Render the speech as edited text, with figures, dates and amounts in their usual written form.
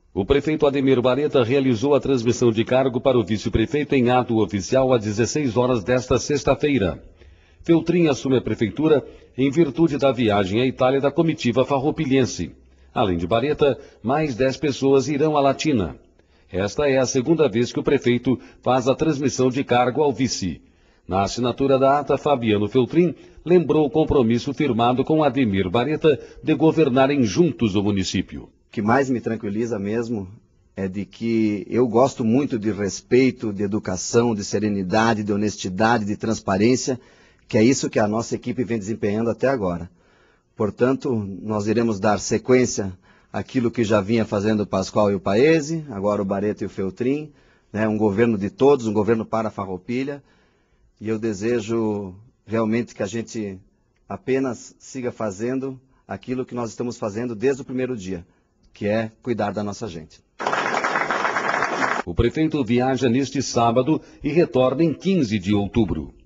O prefeito Ademir Bareta realizou a transmissão de cargo para o vice-prefeito em ato oficial às 16 horas desta sexta-feira. Feltrin assume a prefeitura em virtude da viagem à Itália da comitiva farroupilhense. Além de Bareta, mais 10 pessoas irão à Latina. Esta é a segunda vez que o prefeito faz a transmissão de cargo ao vice. Na assinatura da ata, Fabiano Feltrin lembrou o compromisso firmado com Ademir Bareta de governarem juntos o município. O que mais me tranquiliza mesmo é de que eu gosto muito de respeito, de educação, de serenidade, de honestidade, de transparência, que é isso que a nossa equipe vem desempenhando até agora. Portanto, nós iremos dar sequência àquilo que já vinha fazendo o Pascoal e o Paese, agora o Bareta e o Feltrin, né, um governo de todos, um governo para a Farroupilha, e eu desejo realmente que a gente apenas siga fazendo aquilo que nós estamos fazendo desde o primeiro dia, que é cuidar da nossa gente. O prefeito viaja neste sábado e retorna em 15 de outubro.